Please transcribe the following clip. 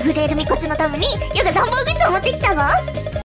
震えるみこちのためにヨガ暖房グッズを持ってきたぞ。